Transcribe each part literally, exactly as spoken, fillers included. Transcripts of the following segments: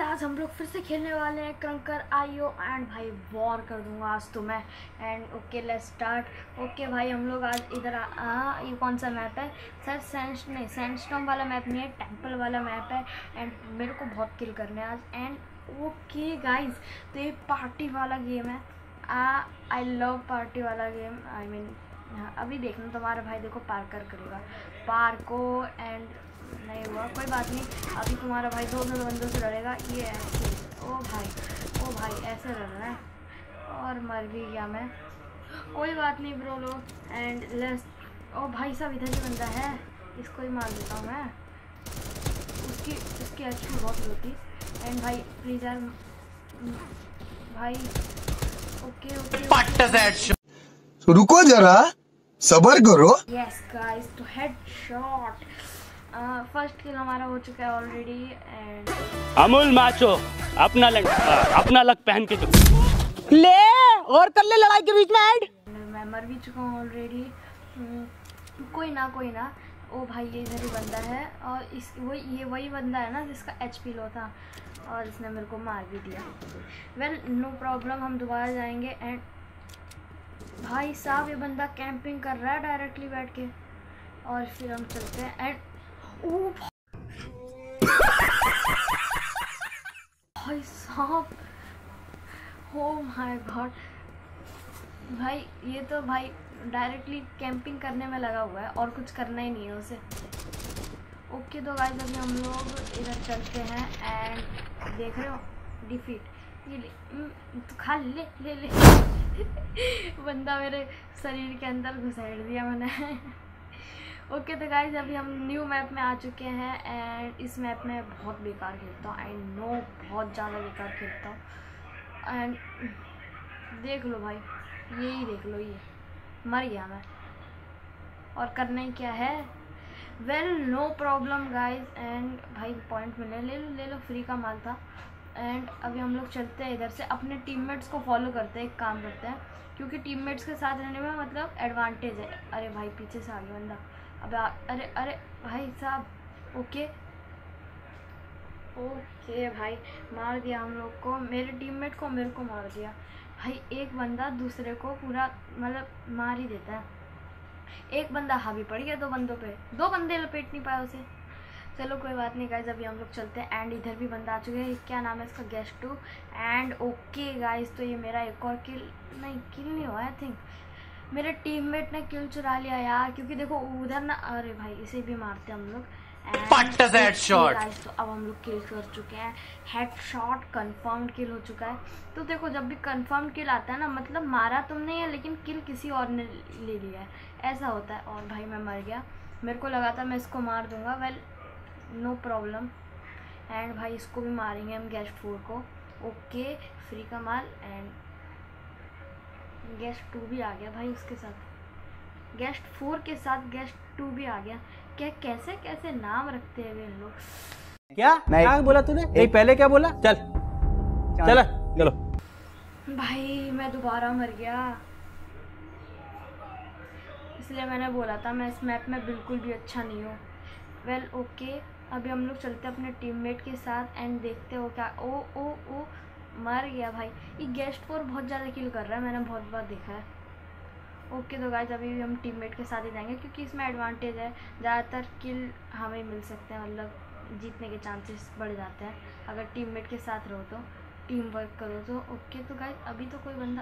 आज हम लोग फिर से खेलने वाले हैं कंकर आईओ एंड भाई वॉर कर दूंगा आज तो मैं। And okay let's start. Okay भाई हम लोग आज इधर हाँ ये कौन सा मैप है सर? सेंस नहीं सैंडस्टॉर्म वाला मैप नहीं है, टेंपल वाला मैप है। एंड मेरे को बहुत किल करने आज। एंड ओके गाइज तो ये पार्टी वाला गेम है। आई लव पार्टी वाला गेम। आई मीन अभी देखना तुम्हारा भाई देखो पार्कर करेगा पार को। एंड नहीं हुआ कोई बात नहीं, अभी तुम्हारा भाई दो दो बंदों से लड़ेगा। ये ऐसे ओ भाई ओ भाई ऐसे लड़ रहा है और मर भी गया मैं। कोई बात नहीं ब्रो लो। एंड लेट्स ओ भाई साहब इधर ही बंदा है, इसको ही मार देता हूँ मैं। उसकी उसकी अच्छी बहुत होती। एंड भाई प्लीज यार भाई। ओके ओके रुको जरा सबर करो। यस गाइस तो हेड शॉट फर्स्ट किल हमारा हो चुका है ऑलरेडी। एंड अमूल माचो अपना लग अपना लग पहन के ले और कर ले लड़ाई के बीच में ऐड। मैं मर भी चुका हूँ ऑलरेडी। कोई ना कोई ना। ओ भाई ये इधर ही बंदा है और इस वही ये वही बंदा है ना जिसका एचपी लो था और इसने मेरे को मार भी दिया। वेल नो प्रॉब्लम, हम दोबारा जाएंगे। एंड भाई साहब ये बंदा कैंपिंग कर रहा है डायरेक्टली बैठ के और फिर हम चलते हैं। एंड ओ भाई साहब हो माय गॉड भाई ये तो भाई डायरेक्टली कैंपिंग करने में लगा हुआ है और कुछ करना ही नहीं है उसे। ओके तो गाइस अभी हम लोग इधर चलते हैं। एंड देख रहे हो डिफीट ये ले तो खा ले ले ले बंदा मेरे शरीर के अंदर घुसेड़ दिया मैंने। ओके तो गाइज अभी हम न्यू मैप में आ चुके हैं। एंड इस मैप में बहुत बेकार खेलता हूँ, आई नो बहुत ज़्यादा बेकार खेलता हूँ। एंड देख लो भाई यही देख लो, ये मर गया मैं और करना ही क्या है। Well no problem guys. And भाई पॉइंट मिले ले लो ले लो, फ्री का माल था। एंड अभी हम लोग चलते हैं इधर से, अपने टीममेट्स को फॉलो करते हैं, एक काम करते हैं क्योंकि टीममेट्स के साथ रहने में मतलब एडवांटेज है। अरे भाई पीछे से आ गया बंदा। अब अरे अरे भाई साहब ओके ओके भाई मार दिया हम लोग को, मेरे टीममेट को मेरे को मार दिया। भाई एक बंदा दूसरे को पूरा मतलब मार ही देता है। एक बंदा हावी पड़ गया दो बंदों पे, दो बंदे लपेट नहीं पाए उसे। चलो कोई बात नहीं गाइज अभी हम लोग चलते हैं। एंड इधर भी बंदा आ चुके हैं, क्या नाम है इसका? Guest two. And okay guys तो ये मेरा एक और किल नहीं किल नहीं हुआ आई थिंक, मेरे टीममेट ने किल चुरा लिया यार। क्योंकि देखो उधर ना, अरे भाई इसे भी मारते हम लोग। गाइस तो अब हम लोग किल कर चुके हैं, हेड शॉट कंफर्म्ड किल हो चुका है। तो देखो जब भी कंफर्म किल आता है ना मतलब मारा तुमने है लेकिन किल किसी और ने ले लिया है, ऐसा होता है। और भाई मैं मर गया, मेरे को लगा था मैं इसको मार दूंगा। Well no problem. एंड भाई इसको भी मारेंगे हम गेस्ट फोर को। ओके फ्री का माल। एंड गेस्ट टू भी आ गया भाई उसके साथ, गेस्ट फोर के साथ गेस्ट टू भी आ गया। क्या कैसे कैसे नाम रखते हैं वे लोग। क्या क्या बोला तूने? नहीं पहले क्या बोला? चल चल चलो। भाई मैं दोबारा मर गया, इसलिए मैंने बोला था मैं इस मैप में बिल्कुल भी अच्छा नहीं हूँ। वेल ओके अभी हम लोग चलते हैं अपने टीममेट के साथ। एंड देखते हो क्या ओ ओ ओ मर गया भाई। ये गेस्ट फोर बहुत ज़्यादा किल कर रहा है, मैंने बहुत बार देखा है। ओके तो गाइस अभी भी हम टीममेट के साथ ही जाएंगे क्योंकि इसमें एडवांटेज है, ज़्यादातर किल हमें मिल सकते हैं, मतलब जीतने के चांसेस बढ़ जाते हैं अगर टीममेट के साथ रहो तो, टीम वर्क करो तो। ओके तो गाइस अभी तो कोई बंदा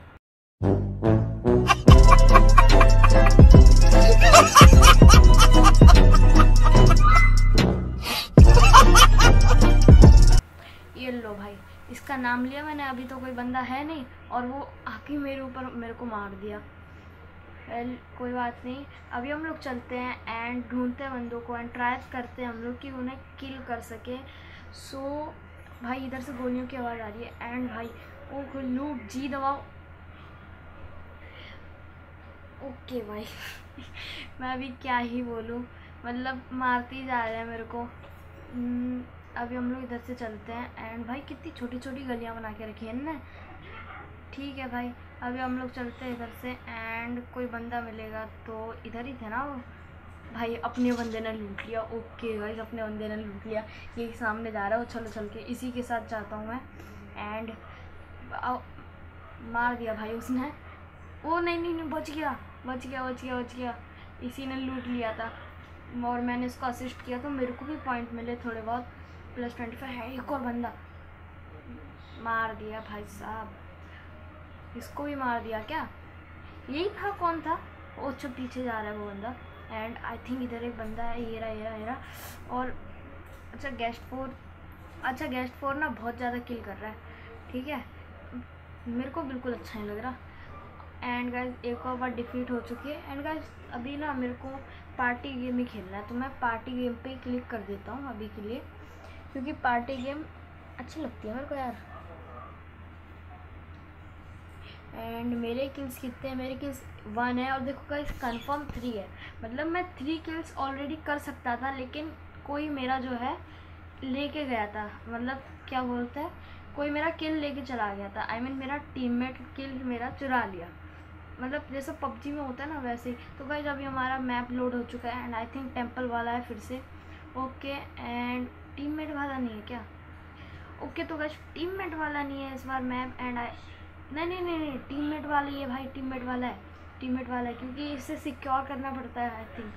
ये लो भाई इसका नाम लिया मैंने, अभी तो कोई बंदा है नहीं और वो आके मेरे ऊपर मेरे को मार दिया। वेल कोई बात नहीं अभी हम लोग चलते हैं एंड ढूंढते हैं बंदों को एंड ट्राई करते हैं हम लोग कि उन्हें किल कर सके। सो भाई इधर से गोलियों की आवाज़ आ रही है। एंड भाई ओ लूट जी दबाओ। ओके भाई मैं अभी क्या ही बोलूँ, मतलब मारते ही जा रहे हैं मेरे को। अभी हम लोग इधर से चलते हैं। एंड भाई कितनी छोटी छोटी गलियां बना के रखी है ना। ठीक है भाई अभी हम लोग चलते हैं इधर से। एंड कोई बंदा मिलेगा तो इधर ही थे ना वो। भाई अपने बंदे ने लूट लिया। ओके गाइस, अपने बंदे ने लूट लिया। ये सामने जा रहा है उछल उछल के, इसी के साथ जाता हूँ मैं। एंड मार दिया भाई उसने। ओ नहीं नहीं नहीं, बच गया बच गया बच गया बच गया। इसी ने लूट लिया था और मैंने इसको असिस्ट किया तो मेरे को भी पॉइंट मिले थोड़े बहुत। प्लस ट्वेंटी फाइव है। एक और बंदा मार दिया भाई साहब, इसको भी मार दिया। क्या यही था? कौन था? ओ अच्छा, पीछे जा रहा है वो बंदा। एंड आई थिंक इधर एक बंदा है। ये रहा ये रहा ये रहा। और अच्छा गेस्ट फोर, अच्छा गेस्ट फोर ना बहुत ज़्यादा किल कर रहा है। ठीक है, मेरे को बिल्कुल अच्छा नहीं लग रहा। एंड गाइस एक और बार डिफीट हो चुकी है। एंड गाइस अभी ना मेरे को पार्टी गेम ही खेलना है, तो मैं पार्टी गेम पे क्लिक कर देता हूँ अभी के लिए, क्योंकि पार्टी गेम अच्छी लगती है मेरे को यार। एंड मेरे किल्स कितने हैं? मेरे किल्स वन है। और देखो गाइस कंफर्म थ्री है, मतलब मैं थ्री किल्स ऑलरेडी कर सकता था, लेकिन कोई मेरा जो है लेके गया था, मतलब क्या बोलते हैं, कोई मेरा किल लेके चला गया था। आई I मीन mean, मेरा टीममेट किल मेरा चुरा लिया, मतलब जैसे पबजी में होता है ना वैसे ही। तो गाइस अभी हमारा मैप लोड हो चुका है एंड आई थिंक टेंपल वाला है फिर से। ओके, एंड टीममेट वाला नहीं है क्या? ओके तो गाइस टीममेट वाला नहीं है इस बार मैप। एंड आई नहीं नहीं नहीं नहीं टीममेट वाला ही है भाई, टीममेट वाला है, टीममेट वाला है, क्योंकि इसे सिक्योर करना पड़ता है। आई थिंक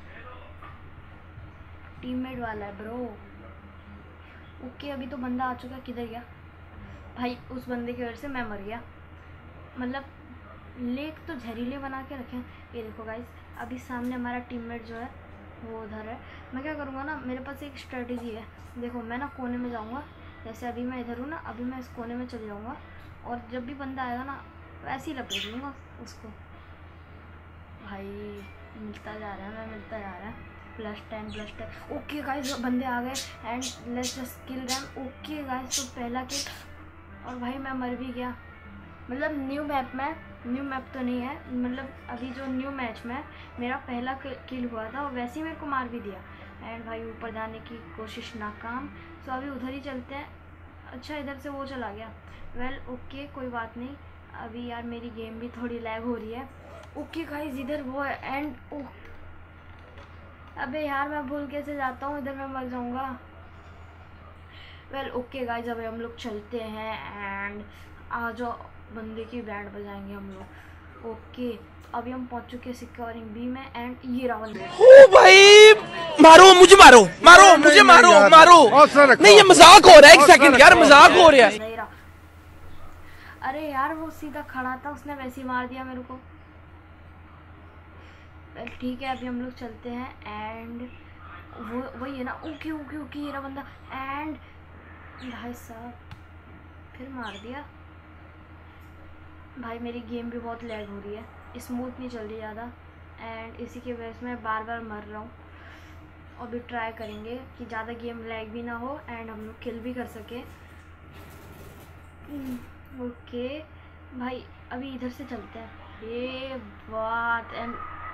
टीममेट वाला है ब्रो। ओके अभी तो बंदा आ चुका है। किधर गया भाई? उस बंदे की वजह से मैं मर गया। मतलब लेक तो जहरीले बना के रखे हैं। ये देखो गाइस अभी सामने हमारा टीममेट जो है वो उधर है। मैं क्या करूँगा ना, मेरे पास एक स्ट्रेटजी है। देखो मैं ना कोने में जाऊँगा, जैसे अभी मैं इधर हूँ ना, अभी मैं इस कोने में चले जाऊँगा और जब भी बंदा आएगा ना वैसे ही लपेट लूँगा उसको। भाई मिलता जा रहा है, मैं मिलता जा रहा है। Plus ten plus ten. Okay guys बंदे आ गए and let's just kill them. Okay guys तो पहला किल, और भाई मैं मर भी गया। मतलब न्यू मैप में, न्यू मैप तो नहीं है, मतलब अभी जो न्यू मैच में मेरा पहला किल हुआ था और वैसे ही मेरे को मार भी दिया। एंड भाई ऊपर जाने की कोशिश नाकाम। सो अभी उधर ही चलते हैं। अच्छा इधर से वो चला गया। वेल ओके कोई बात नहीं। अभी यार मेरी गेम भी थोड़ी लैग हो रही है। ओके गाइस इधर वो है एंड ओह अबे यार मैं भूल कैसे जाता हूँ, इधर मैं मर जाऊँगा। वेल ओके गाइस अभी हम लोग चलते हैं एंड आ जाओ, बंदे की बैंड बजाएंगे हम लोग। ओके अभी हम पहुंच चुके हैं सिक्योरिंग बी में एंड ये रहा बंदा। ओ भाई मारो मुझे, मारो मारो मुझे, मारो मारो। नहीं ये मजाक हो रहा है, एक सेकंड यार मजाक हो रहा है। अरे यार वो सीधा खड़ा था, उसने वैसे ही मार दिया मेरे को। ठीक है अभी हम लोग चलते हैं एंड वो वही है ना। ओके ओके ओके ये रहा बंदा एंड भाई साहब फिर मार दिया। भाई मेरी गेम भी बहुत लैग हो रही है, स्मूथ नहीं चल रही ज़्यादा एंड इसी की वजह से मैं बार बार मर रहा हूँ। अभी ट्राई करेंगे कि ज़्यादा गेम लैग भी ना हो एंड हम लोग किल भी कर सके। ओके भाई अभी इधर से चलते हैं। ये बात एंड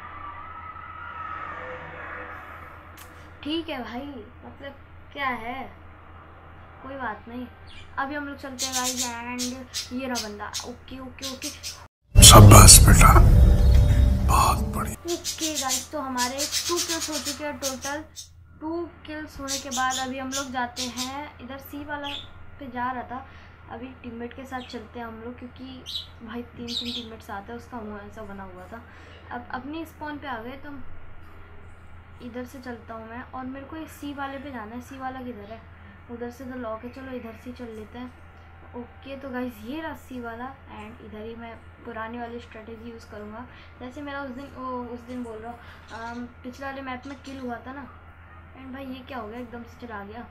ठीक है भाई, मतलब क्या है, कोई बात नहीं। अभी हम लोग चलते हैं गाइस एंड ये रहा बंदा। ओके ओके ओके शाबाश बेटा, बहुत बढ़िया। ओके गाइस तो हमारे टू किल्स हो चुके हैं टोटल। टू किल्स होने के बाद अभी हम लोग जाते हैं इधर सी वाला पे जा रहा था। अभी टीममेट के साथ चलते हैं हम लोग, क्योंकि भाई तीन तीन टीममेट्स आते हैं, उसका मुँह ऐसा बना हुआ था। अब अपनी स्पॉन पे आ गए तो इधर से चलता हूँ मैं और मेरे को एक सी वाले पे जाना है। सी वाला किधर है? उधर से तो लॉक है, चलो इधर से चल लेते हैं। ओके तो गाइस ये रहा सी वाला एंड इधर ही मैं पुरानी वाली स्ट्रेटेजी यूज़ करूँगा। जैसे मेरा उस दिन ओ उस दिन बोल रहा हूँ पिछले वाले मैप में किल हुआ था ना। एंड भाई ये क्या हो गया, एकदम से चला गया।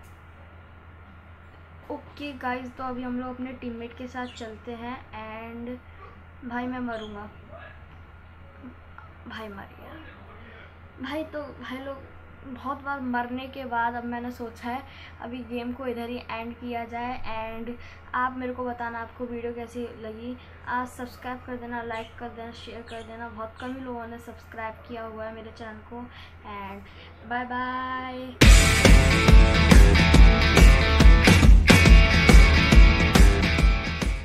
ओके गाइस तो अभी हम लोग अपने टीममेट के साथ चलते हैं एंड भाई मैं मरूँगा। भाई मर गया भाई। तो भाई लोग बहुत बार मरने के बाद अब मैंने सोचा है अभी गेम को इधर ही एंड किया जाए। एंड आप मेरे को बताना आपको वीडियो कैसी लगी। आज सब्सक्राइब कर देना, लाइक कर देना, शेयर कर देना। बहुत कम ही लोगों ने सब्सक्राइब किया हुआ है मेरे चैनल को। And bye bye.